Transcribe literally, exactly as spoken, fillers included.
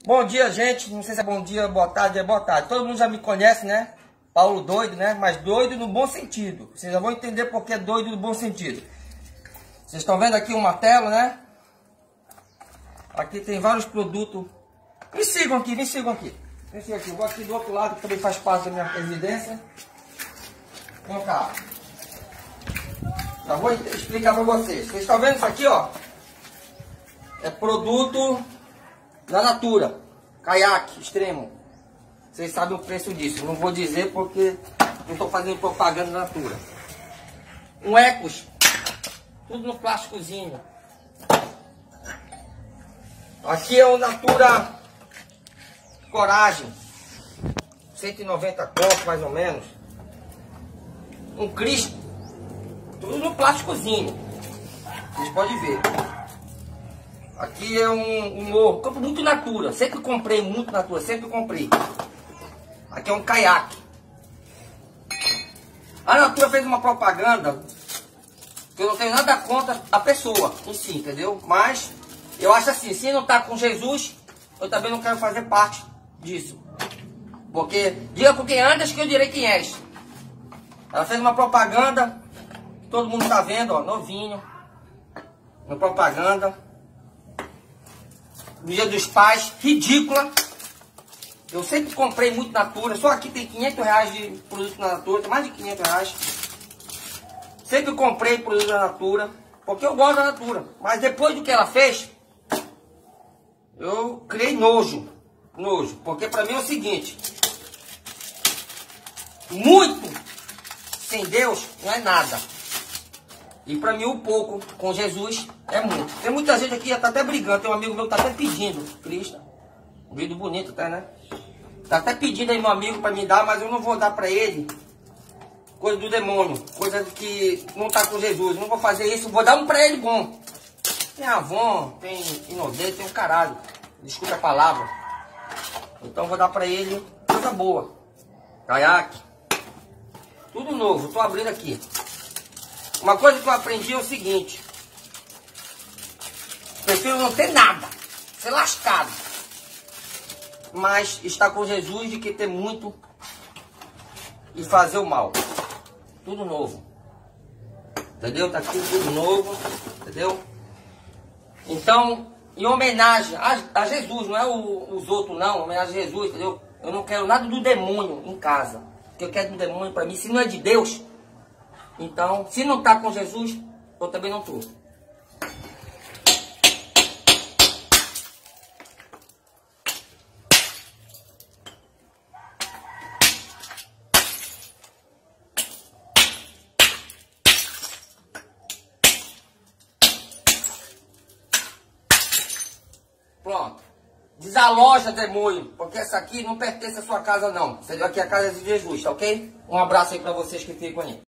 Bom dia, gente. Não sei se é bom dia, boa tarde, é boa tarde. Todo mundo já me conhece, né? Paulo doido, né? Mas doido no bom sentido. Vocês já vão entender porque é doido no bom sentido. Vocês estão vendo aqui o martelo, né? Aqui tem vários produtos. Me sigam aqui, me sigam aqui. Me sigam aqui. Eu vou aqui do outro lado, que também faz parte da minha residência. Vem cá. Já vou explicar para vocês. Vocês estão vendo isso aqui, ó? É produto da Natura. Caiaque extremo. Vocês sabem o preço disso. Não vou dizer porque não estou fazendo propaganda da Natura. Um Ecos. Tudo no plásticozinho. Aqui é o Natura Coragem. cento e noventa conto mais ou menos. Um Cristo. Tudo no plásticozinho. Vocês podem ver. Aqui é um, um morro. Compro muito Natura. Sempre comprei muito Natura. Sempre comprei. Aqui é um caiaque. A Natura fez uma propaganda que eu não tenho nada contra a pessoa em si, entendeu? Mas eu acho assim, se não tá com Jesus, eu também não quero fazer parte disso. Porque diga com quem andas que eu direi quem és. Ela fez uma propaganda, todo mundo tá vendo, ó, novinho. Uma propaganda. No Dia dos Pais, ridícula. Eu sempre comprei muito Natura. Só aqui tem quinhentos reais de produto na Natura. Tem mais de quinhentos reais. Sempre comprei produto da Natura. Porque eu gosto da Natura. Mas depois do que ela fez, eu criei nojo. Nojo. Porque pra mim é o seguinte. Muito sem Deus não é nada. E pra mim o pouco com Jesus é muito. Tem muita gente aqui que tá até brigando. Tem um amigo meu que tá até pedindo. Cristo. Um vídeo bonito até, né? Tá até pedindo aí meu amigo pra me dar, mas eu não vou dar pra ele. Coisa do demônio. Coisa que não tá com Jesus. Eu não vou fazer isso. Vou dar um pra ele bom. Tem Avon, tem Inodê, tem um caralho. Desculpa a palavra. Então vou dar pra ele coisa boa. Caiaque. Tudo novo. Tô abrindo aqui. Uma coisa que eu aprendi é o seguinte. Prefiro não ter nada. Ser lascado. Mas estar com Jesus de que ter muito e fazer o mal. Tudo novo. Entendeu? Tá aqui tudo novo. Entendeu? Então, em homenagem a, a Jesus, não é o, os outros não, homenagem a Jesus, entendeu? Eu não quero nada do demônio em casa. O que eu quero do demônio pra mim, se não é de Deus, então, se não tá com Jesus, eu também não tô. Pronto. Desaloja, demônio, porque essa aqui não pertence à sua casa não. Você viu aqui a casa de Jesus, tá ok? Um abraço aí pra vocês que ficam aí.